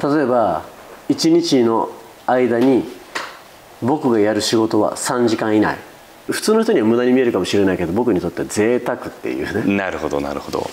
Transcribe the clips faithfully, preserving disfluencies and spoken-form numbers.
例えばいちにちの間に僕がやる仕事はさんじかん以内。普通の人には無駄に見えるかもしれないけど、僕にとっては贅沢っていうね。 なるほどなるほど。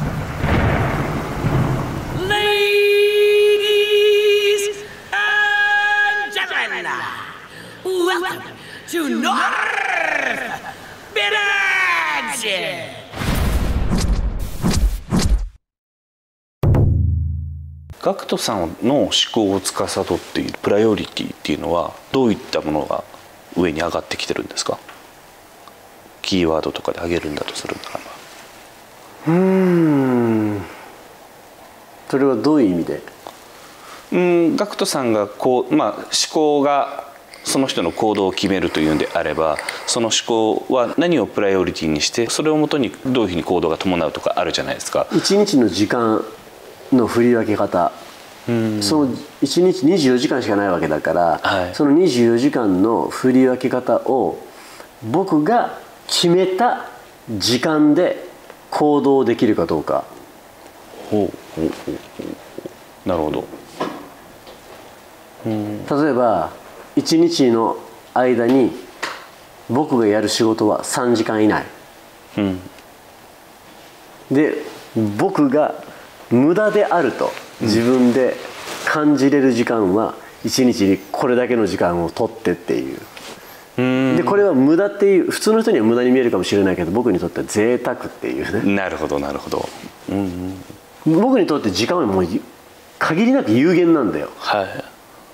ガクトさんの思考を司っているプライオリティっていうのはどういったものが上に上がってきてるんですか？キーワードとかで挙げるんだとするならば。 うーんそれはどういう意味で？ うんガクトさんがこう、まあ、思考がその人の行動を決めるというんであれば、その思考は何をプライオリティにして、それをもとにどういうふうに行動が伴うとかあるじゃないですか。 一日の時間の振り分け方、そのいちにちにじゅうよじかんしかないわけだから、はい、そのにじゅうよじかんの振り分け方を僕が決めた時間で行動できるかどうか。 ほうほうほうほう。なるほど。 うん例えばいちにちの間に僕がやる仕事はさんじかん以内、うん、で僕が無駄であると自分で感じれる時間はいちにちにこれだけの時間を取ってっていう。でこれは無駄っていう、普通の人には無駄に見えるかもしれないけど、僕にとっては贅沢っていうね。 なるほどなるほど、うんうん、僕にとって時間はもう限りなく有限なんだよ、はい、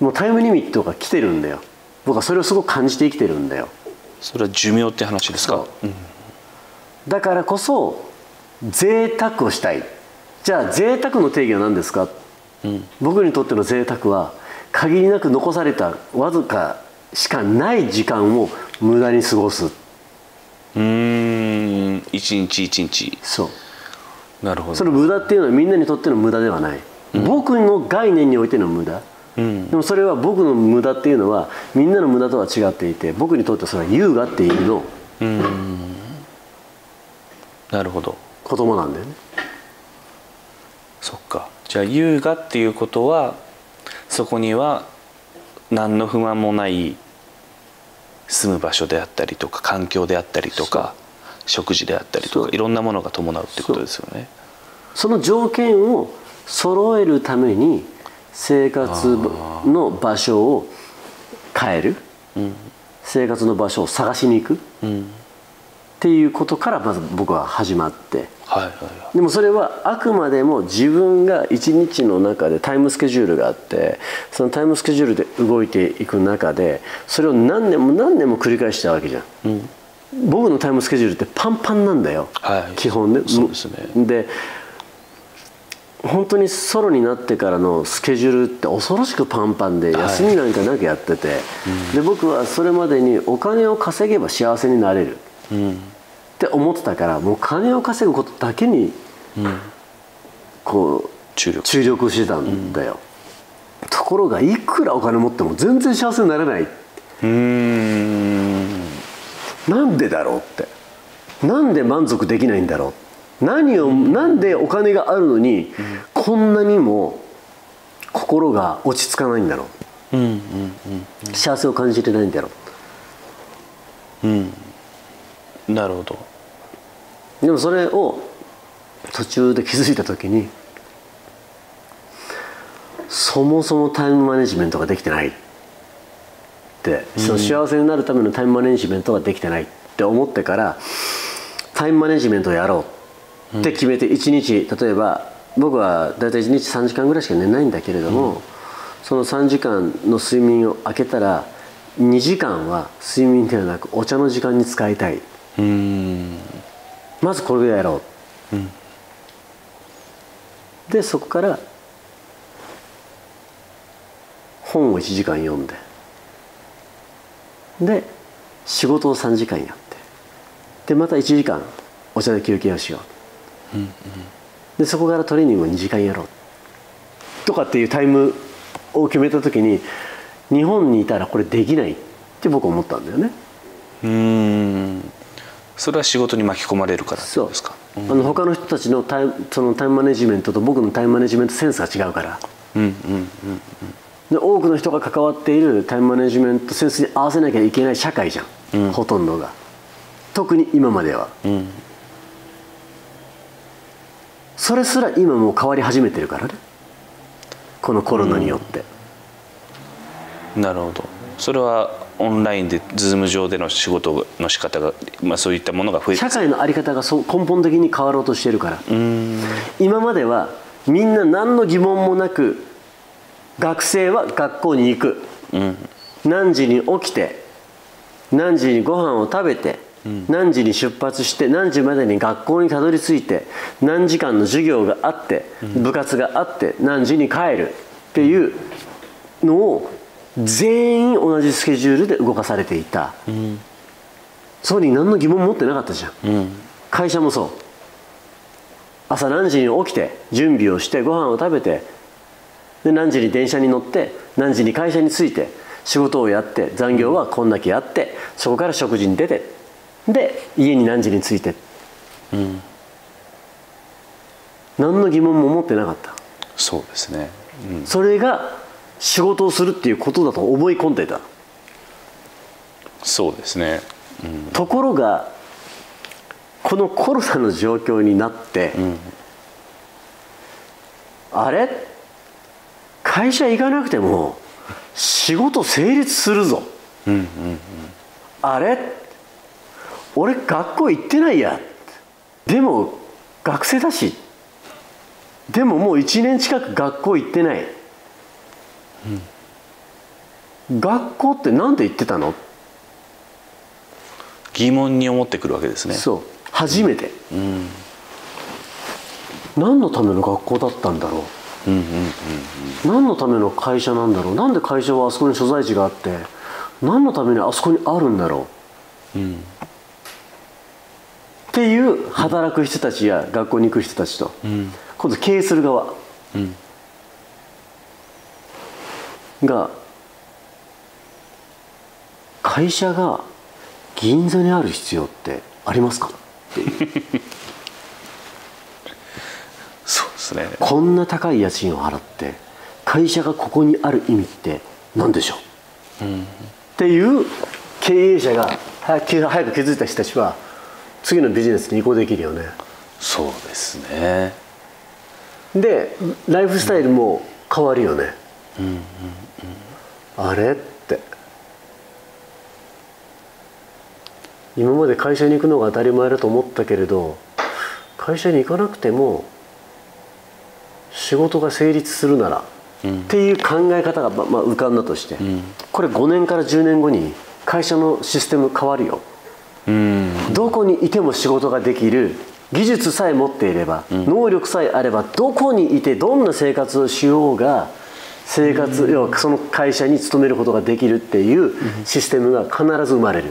もうタイムリミットが来てるんだよ。僕はそれをすごく感じて生きてるんだよ。 それは寿命って話ですか？うん、 だからこそ贅沢をしたい。じゃあ贅沢の定義は何ですか？うん、僕にとっての贅沢は限りなく残されたわずかしかない時間を無駄に過ごす。うーん一日一日。 そうなるほど。 その無駄っていうのはみんなにとっての無駄ではない、うん、僕の概念においての無駄、うん、でもそれは僕の無駄っていうのはみんなの無駄とは違っていて、僕にとってそれは優雅っていうのうんなるほど子供なんだよね。 そっか。じゃあ優雅っていうことはそこには何の不満もない住む場所であったりとか環境であったりとか食事であったりとかいろんなものが伴うってことですよね。 そ, その条件を揃えるために生活の場所を変える、うん、生活の場所を探しに行く、うん、っていうことからまず僕は始まって、はいはいはい、でもそれはあくまでも自分が一日の中でタイムスケジュールがあって、そのタイムスケジュールで動いていく中でそれを何年も何年も繰り返したわけじゃん、うん、僕のタイムスケジュールってパンパンなんだよ、はい、基本ね。 そうですね。 で本当にソロになってからのスケジュールって恐ろしくパンパンで休みなんかなくやってて、はい、で僕はそれまでにお金を稼げば幸せになれる、うんって思ってたから、もう金を稼ぐことだけにこう注力注力してたんだよ、うん、ところがいくらお金持っても全然幸せになれない。うーんなんでだろうって、なんで満足できないんだろう、何を、うん、なんでお金があるのに、うん、こんなにも心が落ち着かないんだろう、うんうんうんうん、幸せを感じてないんだろう、うんなるほど。 でもそれを途中で気づいた時に、そもそもタイムマネジメントができてないって、うん、その幸せになるためのタイムマネジメントができてないって思ってから、タイムマネジメントをやろうって決めて、いちにち例えば僕はだいたいいちにちさんじかんぐらいしか寝ないんだけれども、うん、そのさんじかんの睡眠を空けたらにじかんは睡眠ではなくお茶の時間に使いたい。うーんまずこれをやろう、うん、でそこから本をいちじかん読んで、で仕事をさんじかんやって、でまたいちじかんお茶で休憩をしよう、うんうん、でそこからトレーニングをにじかんやろうとかっていうタイムを決めた時に、日本にいたらこれできないって僕は思ったんだよね。 うーんそれは仕事に巻き込まれるからですか？ そう、うん、あの他の人たちのタイ、そのタイムマネジメントと僕のタイムマネジメントセンスが違うから。 うんうんうんうん、 で多くの人が関わっているタイムマネジメントセンスに合わせなきゃいけない社会じゃん、うん、ほとんどが特に今までは、うん、それすら今もう変わり始めてるからね、このコロナによって、 うん、なるほど。それはオンラインでズーム上での仕事の仕方が、まあ、そういったものが増えて、 社会の在り方がそう根本的に変わろうとしてるから。うん、今まではみんな何の疑問もなく学生は学校に行く、うん、何時に起きて何時にご飯を食べて、うん、何時に出発して何時までに学校にたどり着いて何時間の授業があって、うん、部活があって何時に帰るっていうのを全員同じスケジュールで動かされていた、うん、そこに何の疑問も持ってなかったじゃん、うん、会社もそう。朝何時に起きて準備をしてご飯を食べてで何時に電車に乗って何時に会社に着いて仕事をやって残業はこんだけやってそこから食事に出てで家に何時に着いて、うん、何の疑問も持ってなかった。 そうですね、 うん、それが仕事をするっていうことだと思い込んでいた。 そうですね、うん、 ところがこのコロナの状況になって、うん、あれ会社行かなくても仕事成立するぞ、うんうんうん、あれ俺学校行ってないや、でも学生だし、でももういちねん近く学校行ってない、うん、学校ってなんで行ってたの？ 疑問に思ってくるわけですね。 そう、初めて、うん、何のための学校だったんだろう、うんうんうんうん、何のための会社なんだろう、なんで会社はあそこに所在地があって何のためにあそこにあるんだろう、うん、っていう働く人たちや学校に行く人たちと、うん、今度経営する側、うん、が会社が銀座にある必要ってありますかっていうそうですね。 こんな高い家賃を払って会社がここにある意味って何でしょう、うん、っていう経営者が早く早く気づいた人たちは次のビジネスに移行できるよね。 そうですね。 でライフスタイルも変わるよね、うんうんうん、あれって今まで会社に行くのが当たり前だと思ったけれど会社に行かなくても仕事が成立するなら、うん、っていう考え方が、ままあ、浮かんだとして、うん、これごねんからじゅうねんごに会社のシステム変わるよ、うん、どこにいても仕事ができる技術さえ持っていれば、うん、能力さえあればどこにいてどんな生活をしようが生活、うん、要はその会社に勤めることができるっていうシステムが必ず生まれる、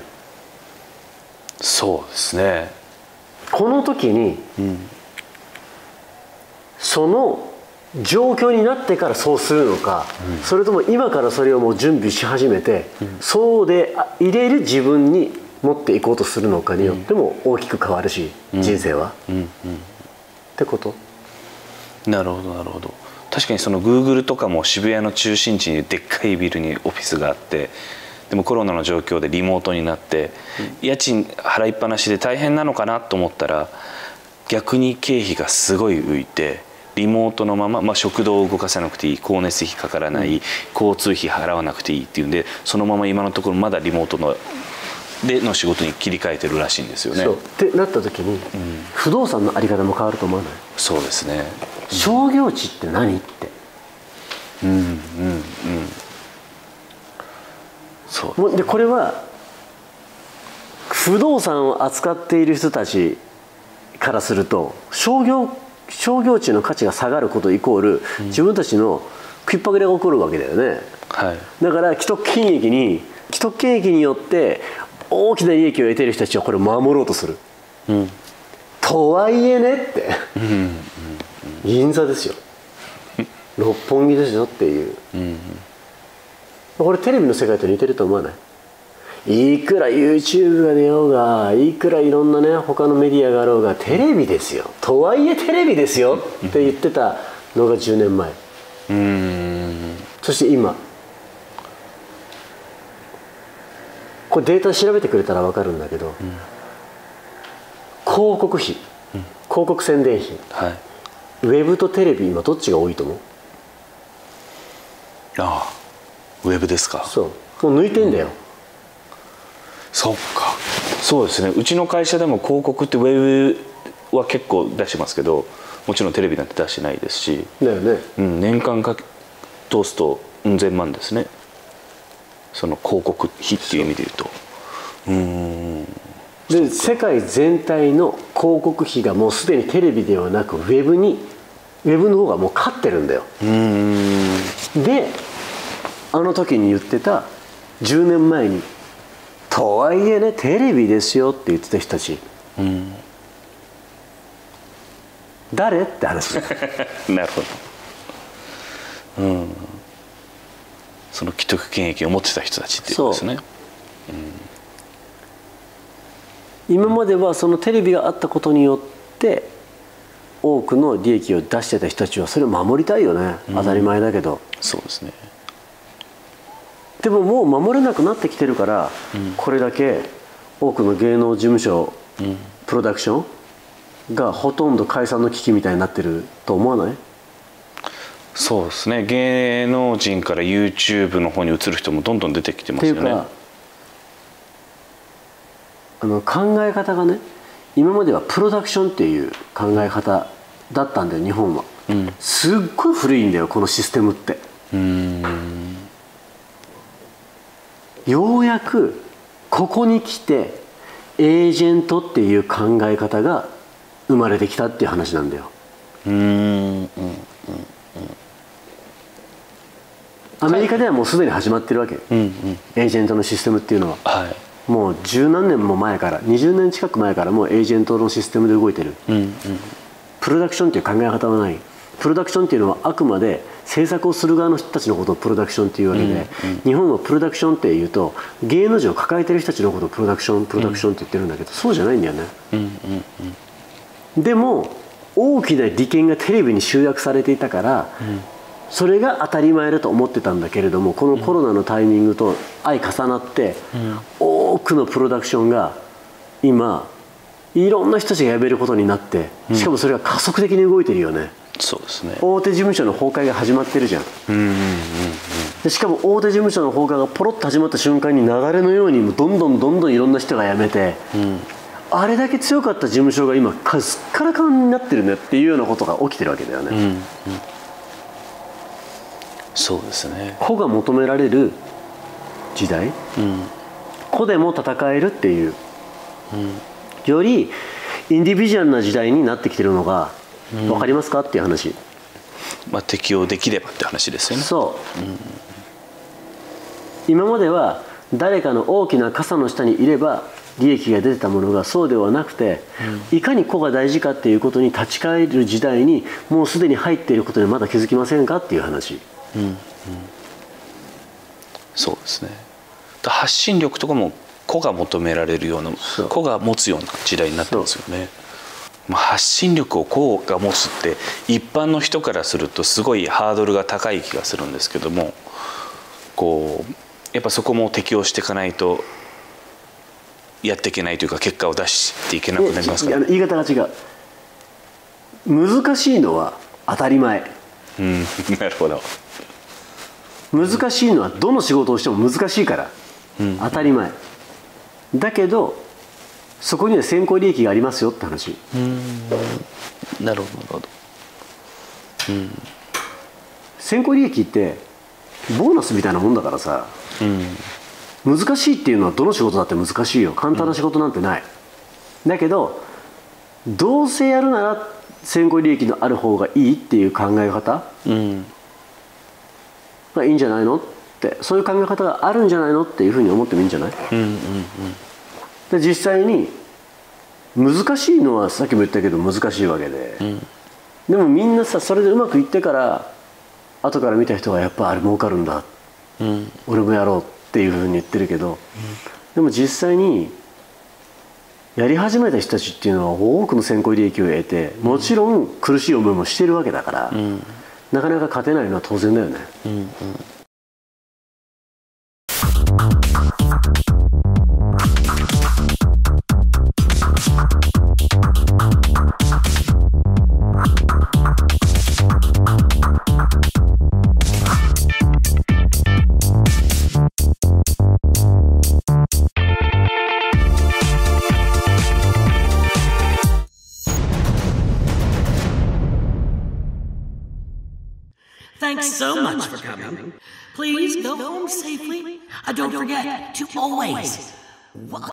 そうですね。 この時に、うん、その状況になってからそうするのか、うん、それとも今からそれをもう準備し始めて、うん、そうで入れる自分に持っていこうとするのかによっても大きく変わるし、うん、人生は、うんうん、ってこと。 なるほどなるほど。確かにその Google とかも渋谷の中心地にでっかいビルにオフィスがあってでもコロナの状況でリモートになって、うん、家賃払いっぱなしで大変なのかなと思ったら逆に経費がすごい浮いてリモートのまま、まあ、食堂を動かさなくていい光熱費かからない、うん、交通費払わなくていいっていうんでそのまま今のところまだリモートのでの仕事に切り替えてるらしいんですよね。 そうってなった時に、うん、不動産の在り方も変わると思わない？ そうですね、 うん、商業地って何ってうんうんうんそうでこれは不動産を扱っている人たちからすると商業商業地の価値が下がることイコール、うん、自分たちの食いっぱぐれが起こるわけだよね、はい、だから既得権益に既得権益によって大きな利益を得ている人たちはこれを守ろうとする、うん、とはいえねって、うんうんうん、銀座ですよ六本木ですよっていう、うんうん、これテレビの世界と似てると思わない？いくら YouTube が出ようがいくらいろんなね他のメディアがあろうがテレビですよとはいえテレビですよって言ってたのがじゅうねんまえ、 うーん。 そして今これデータ調べてくれたら分かるんだけど、うん、広告費、うん、広告宣伝費、はい、ウェブとテレビ今どっちが多いと思う？ ああ、ウェブですか。 そう、もう抜いてんだよ、うん、 そっか。そうですね、うちの会社でも広告ってウェブは結構出してますけど、もちろんテレビなんて出してないですし、 だよね、 うん、年間か通すとうん千万ですね、その広告費っていう意味で言うと。うーん、 で世界全体の広告費がもうすでにテレビではなくウェブにウェブの方がもう勝ってるんだよ。うーん、であの時に言ってたじゅうねんまえにとはいえねテレビですよって言ってた人たち、うん、誰って話なるほど、うん、その既得権益を持ってた人たちっていうことですね。 うん、今まではそのテレビがあったことによって多くの利益を出してた人たちはそれを守りたいよね、当たり前だけど、うん、 そうですね。 でももう守れなくなってきてるから、うん、これだけ多くの芸能事務所、うん、プロダクションがほとんど解散の危機みたいになってると思わない？ そうですね、芸能人から YouTube の方に移る人もどんどん出てきてますよね。っていうかあの考え方がね、今まではプロダクションっていう考え方だったんだよ日本は、うん、すっごい古いんだよこのシステムって。うーん、ようやくここに来てエージェントっていう考え方が生まれてきたっていう話なんだよ。うーん、うんうん、アメリカではもうすでに始まってるわけ、うんうん、エージェントのシステムっていうのは、はい、もう十何年も前からにじゅうねん近く前からもうエージェントのシステムで動いてる、うんうん、プロダクションっていう考え方はない。プロダクションっていうのはあくまで制作をする側の人たちのことをプロダクションっていうわけで、うんうん、日本はプロダクションっていうと芸能人を抱えてる人たちのことをプロダクションプロダクションって言ってるんだけど、うん、そうじゃないんだよね、うんうんうん、でも大きな利権がテレビに集約されていたから、うん、それが当たり前だと思ってたんだけれども、このコロナのタイミングと相重なって、うん、多くのプロダクションが今いろんな人たちが辞めることになって、しかもそれが加速的に動いてるよね、うん、そうですね。大手事務所の崩壊が始まってるじゃん。うんうんうんうん、でしかも大手事務所の崩壊がポロッと始まった瞬間に流れのようにどんどんどんどんいろんな人が辞めて、うん、あれだけ強かった事務所が今すっからかんになってるねっていうようなことが起きてるわけだよね。うんうん、 そうですね。 個が求められる時代、うん、個でも戦えるっていう、うん、よりインディビジュアルな時代になってきてるのが分かりますかっていう話、 まあ、適用できればって話ですよね。 そう、うん、今までは誰かの大きな傘の下にいれば利益が出てたものがそうではなくて、うん、いかに個が大事かっていうことに立ち返る時代にもうすでに入っていることにまだ気づきませんかっていう話、うんうん、 そうですね。発信力とかも個が求められるような、個が持つような時代になってますよね。まあ、発信力を個が持つって一般の人からするとすごいハードルが高い気がするんですけども、こうやっぱそこも適応していかないとやっていけないというか結果を出していけなくなりますから。 言い方が違う。難しいのは当たり前。 うん、なるほど。 難しいのはどの仕事をしても難しいから、うん、当たり前だけどそこには先行利益がありますよって話。うん、 なるほどなるほど、うん、 先行利益ってボーナスみたいなもんだからさ、うん、難しいっていうのはどの仕事だって難しいよ。簡単な仕事なんてない、うん、だけどどうせやるなら先行利益のある方がいいっていう考え方、うん、がいいんじゃないのって、そういう考え方があるんじゃないのっていうふうに思ってもいいんじゃない、うんうんうん、で実際に難しいのはさっきも言ったけど難しいわけで、うん、でもみんなさそれでうまくいってから後から見た人がやっぱあれ儲かるんだ、うん、俺もやろうっていうふうに言ってるけど、うん、でも実際にやり始めた人たちっていうのは多くの先行利益を得てもちろん苦しい思いもしてるわけだから、うん、 なかなか勝てないのは当然だよね。 うんうん。 Thanks so much for coming. Please go home safely. Uh, don't forget to always